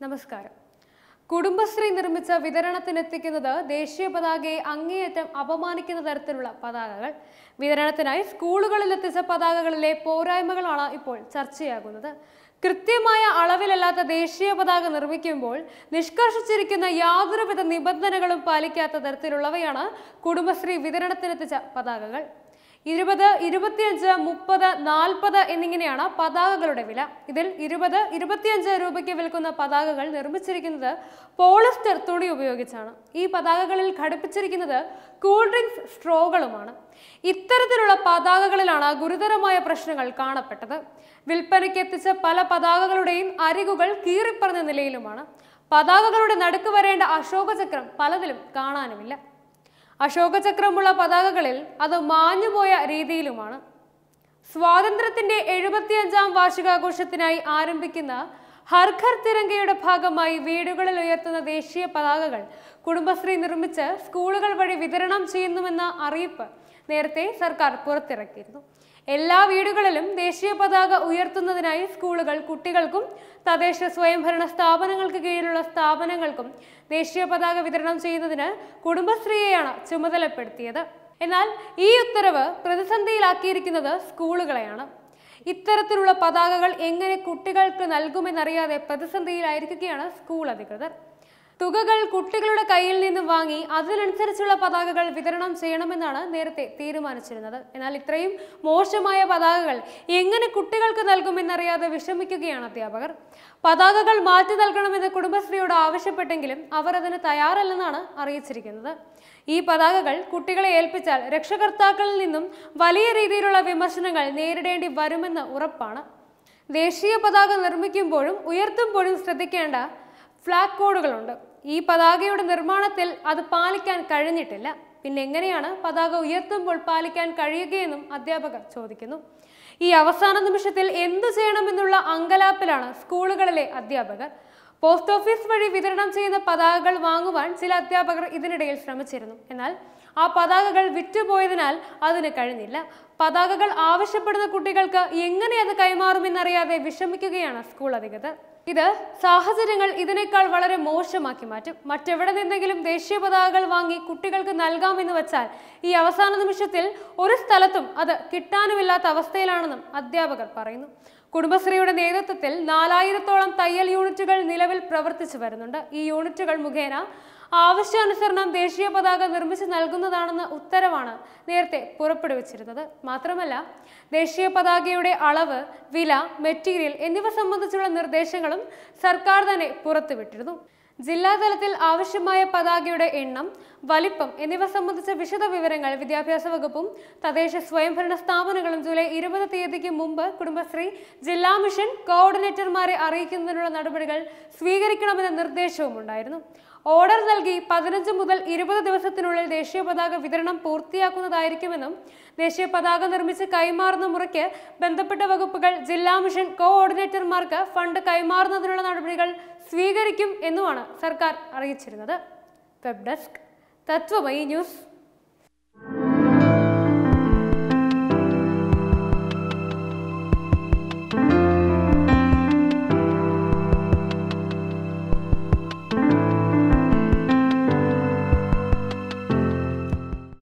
നമസ്കാരം. കുടുംബശ്രീ നിർമ്മിച്ച വിതരണത്തിനെത്തിക്കുന്നത് ദേശീയ പതാകയെ അങ്ങേയറ്റം അപമാനിക്കുന്ന തരത്തിലുള്ള പതാകകൾ. വിതരണത്തിനായി സ്കൂളുകളിൽ എത്തിച്ച പതാകകളിലെ പോരായ്മകളാണ് ഇപ്പോൾ ചർച്ചയാകുന്നത്. കൃത്യമായ അളവിലല്ലാത്ത ദേശീയ പതാക നിർമ്മിക്കുമ്പോൾ നിഷ്കർഷിച്ചിരിക്കുന്ന യാതൊരുവിധ നിബന്ധനകളും പാലിക്കാത്ത തരത്തിലുള്ളവയാണ് കുടുംബശ്രീ വിതരണത്തിനെത്തിച്ച പതാകകൾ. 20, 25, 30, 40 എന്നിങ്ങനെയാണ് പതാകകളുടെ വില. ഇതിൽ 20, 25 രൂപയ്ക്ക് വിൽക്കുന്ന പതാകകൾ നിർമ്മിച്ചിരിക്കുന്നത് പോളിസ്റ്റർ തുണി ഉപയോഗിച്ചാണ്. ഈ പതാകകളിൽ ഘടിപ്പിച്ചിരിക്കുന്നത് കൂൾ ഡ്രിങ്ക്സ് സ്ട്രോകളുമാണ്. ഇത്തരത്തിലുള്ള പതാകകളിലാണ് ഗുരുതരമായ പ്രശ്നങ്ങൾ കാണപ്പെട്ടത്. വിൽപ്പനയ്ക്ക് എത്തിച്ച പല പതാകകളുടെയും അരികുകൾ കീറിപ്പറഞ്ഞ നിലയിലുമാണ്. പതാകകളുടെ നടുക്ക് വരേണ്ട അശോകചക്രം പലതിലും കാണാനുമില്ല. അശോകചക്രമുള്ള പതാകകളിൽ അത് മാഞ്ഞുപോയ രീതിയിലുമാണ്. സ്വാതന്ത്ര്യത്തിന്റെ 75ാം വാർഷികാഘോഷത്തിനായി ആരംഭിക്കുന്ന ഹർ ഘർ തിരങ്കയുടെ ഭാഗമായി വീടുകളിൽ ഉയർത്തുന്ന ദേശീയ പതാകകൾ കുടുംബശ്രീ നിർമ്മിച്ച് സ്കൂളുകൾ വഴി വിതരണം ചെയ്യുന്നുവെന്ന അറിയിപ്പ് നേരത്തെ സർക്കാർ പുറത്തിറക്കിയിരുന്നു. എല്ലാ വീടുകളിലും ദേശീയ പതാക ഉയർത്തുന്നതിനായി സ്കൂളുകൾ കുട്ടികൾക്കും തദ്ദേശ സ്വയംഭരണ സ്ഥാപനങ്ങൾക്ക് കീഴിലുള്ള സ്ഥാപനങ്ങൾക്കും ദേശീയ പതാക വിതരണം ചെയ്യുന്നതിന് കുടുംബശ്രീയെയാണ് ചുമതലപ്പെടുത്തിയത്. എന്നാൽ ഈ ഉത്തരവ് പ്രതിസന്ധിയിലാക്കിയിരിക്കുന്നത് സ്കൂളുകളെയാണ്. ഇത്തരത്തിലുള്ള പതാകകൾ എങ്ങനെ കുട്ടികൾക്ക് നൽകുമെന്നറിയാതെ പ്രതിസന്ധിയിലായിരിക്കുകയാണ് സ്കൂൾ അധികൃതർ. തുകകൾ കുട്ടികളുടെ കയ്യിൽ നിന്ന് വാങ്ങി അതിനനുസരിച്ചുള്ള പതാകകൾ വിതരണം ചെയ്യണമെന്നാണ് നേരത്തെ തീരുമാനിച്ചിരുന്നത്. എന്നാൽ ഇത്രയും മോശമായ പതാകകൾ എങ്ങനെ കുട്ടികൾക്ക് നൽകുമെന്നറിയാതെ വിഷമിക്കുകയാണ് അധ്യാപകർ. പതാകകൾ മാറ്റി നൽകണമെന്ന് കുടുംബശ്രീയോട് ആവശ്യപ്പെട്ടെങ്കിലും അവർ അതിന് തയ്യാറല്ലെന്നാണ് അറിയിച്ചിരിക്കുന്നത്. ഈ പതാകകൾ കുട്ടികളെ ഏൽപ്പിച്ചാൽ രക്ഷകർത്താക്കളിൽ നിന്നും വലിയ രീതിയിലുള്ള വിമർശനങ്ങൾ നേരിടേണ്ടി വരുമെന്ന് ഉറപ്പാണ്. ദേശീയ പതാക നിർമ്മിക്കുമ്പോഴും ഉയർത്തുമ്പോഴും ശ്രദ്ധിക്കേണ്ട ഫ്ലാഗ് കോഡുകളുണ്ട്. ഈ പതാകയുടെ നിർമ്മാണത്തിൽ അത് പാലിക്കാൻ കഴിഞ്ഞിട്ടില്ല. പിന്നെ എങ്ങനെയാണ് പതാക ഉയർത്തുമ്പോൾ പാലിക്കാൻ കഴിയുകയെന്നും അധ്യാപകർ ചോദിക്കുന്നു. ഈ അവസാന നിമിഷത്തിൽ എന്തു ചെയ്യണമെന്നുള്ള അങ്കലാപ്പിലാണ് സ്കൂളുകളിലെ അധ്യാപകർ. പോസ്റ്റ് ഓഫീസ് വഴി വിതരണം ചെയ്യുന്ന പതാകകൾ വാങ്ങുവാൻ ചില അധ്യാപകർ ഇതിനിടയിൽ ശ്രമിച്ചിരുന്നു. എന്നാൽ ആ പതാകകൾ വിറ്റുപോയതിനാൽ അതിന് കഴിഞ്ഞില്ല. പതാകകൾ ആവശ്യപ്പെടുന്ന കുട്ടികൾക്ക് എങ്ങനെ അത് കൈമാറുമെന്നറിയാതെ വിഷമിക്കുകയാണ് സ്കൂൾ അധികൃതർ. ഇത് സാഹചര്യങ്ങൾ ഇതിനേക്കാൾ വളരെ മോശമാക്കി മാറ്റും. മറ്റെവിടെ നിന്നെങ്കിലും ദേശീയ പതാകകൾ വാങ്ങി കുട്ടികൾക്ക് നൽകാമെന്ന് വെച്ചാൽ ഈ അവസാന നിമിഷത്തിൽ ഒരു സ്ഥലത്തും അത് കിട്ടാനുമില്ലാത്ത അവസ്ഥയിലാണെന്നും അധ്യാപകർ പറയുന്നു. കുടുംബശ്രീയുടെ നേതൃത്വത്തിൽ 4000-ഓളം തയ്യൽ യൂണിറ്റുകൾ നിലവിൽ പ്രവർത്തിച്ചു വരുന്നുണ്ട്. ഈ യൂണിറ്റുകൾ മുഖേന ആവശ്യാനുസരണം ദേശീയ പതാക നിർമ്മിച്ച് നൽകുന്നതാണെന്ന ഉത്തരവാണ് നേരത്തെ പുറപ്പെടുവിച്ചിരുന്നത്. മാത്രമല്ല, ദേശീയ പതാകയുടെ അളവ്, വില, മെറ്റീരിയൽ എന്നിവ സംബന്ധിച്ചുള്ള നിർദ്ദേശങ്ങളും സർക്കാർ തന്നെ പുറത്തുവിട്ടിരുന്നു. ജില്ലാതലത്തിൽ ആവശ്യമായ പതാകയുടെ എണ്ണം, വലിപ്പം എന്നിവ സംബന്ധിച്ച വിശദ വിവരങ്ങൾ വിദ്യാഭ്യാസ വകുപ്പും തദ്ദേശ സ്വയംഭരണ സ്ഥാപനങ്ങളും ജൂലൈ 20 തീയതിക്ക് മുമ്പ് കുടുംബശ്രീ ജില്ലാ മിഷൻ കോർഡിനേറ്റർമാരെ അറിയിക്കുന്നതിനുള്ള നടപടികൾ സ്വീകരിക്കണമെന്ന നിർദ്ദേശവും ഉണ്ടായിരുന്നു. ഓർഡർ നൽകി 15 മുതൽ 20 ദിവസത്തിനുള്ളിൽ ദേശീയ പതാക വിതരണം പൂർത്തിയാക്കുന്നതായിരിക്കുമെന്നും ദേശീയ പതാക നിർമ്മിച്ച് കൈമാറുന്ന മുറയ്ക്ക് ബന്ധപ്പെട്ട വകുപ്പുകൾ ജില്ലാ മിഷൻ കോർഡിനേറ്റർമാർക്ക് ഫണ്ട് കൈമാറുന്നതിനുള്ള നടപടികൾ സ്വീകരിക്കും എന്നുമാണ് സർക്കാർ അറിയിച്ചിരുന്നത്. Web desk, Tatwamayi news.